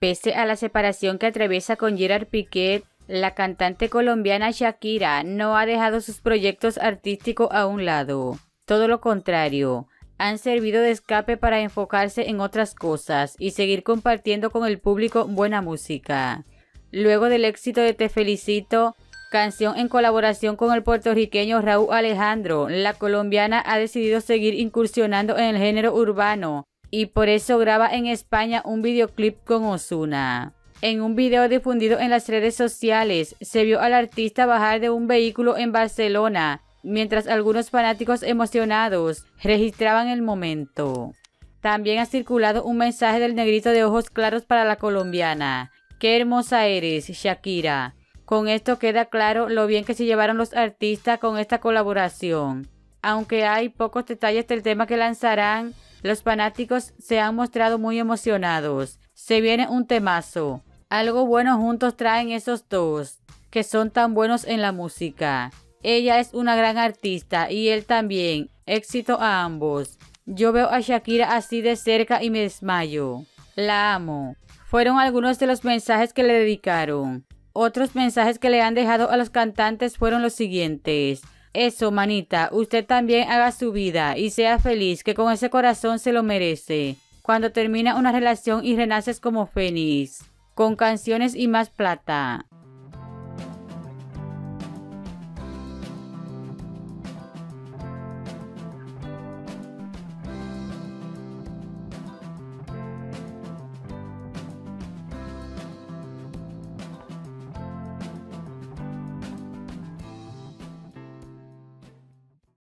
Pese a la separación que atraviesa con Gerard Piqué, la cantante colombiana Shakira no ha dejado sus proyectos artísticos a un lado. Todo lo contrario, han servido de escape para enfocarse en otras cosas y seguir compartiendo con el público buena música. Luego del éxito de Te Felicito, canción en colaboración con el puertorriqueño Rauw Alejandro, la colombiana ha decidido seguir incursionando en el género urbano y por eso graba en España un videoclip con Ozuna. En un video difundido en las redes sociales, se vio al artista bajar de un vehículo en Barcelona, mientras algunos fanáticos emocionados registraban el momento. También ha circulado un mensaje del negrito de ojos claros para la colombiana. ¡Qué hermosa eres, Shakira! Con esto queda claro lo bien que se llevaron los artistas con esta colaboración. Aunque hay pocos detalles del tema que lanzarán, los fanáticos se han mostrado muy emocionados. Se viene un temazo. Algo bueno juntos traen esos dos, que son tan buenos en la música. Ella es una gran artista y él también. Éxito a ambos. Yo veo a Shakira así de cerca y me desmayo. La amo. Fueron algunos de los mensajes que le dedicaron. Otros mensajes que le han dejado a los cantantes fueron los siguientes. Eso, manita, usted también haga su vida y sea feliz, que con ese corazón se lo merece. Cuando termina una relación y renaces como fénix. Con canciones y más plata.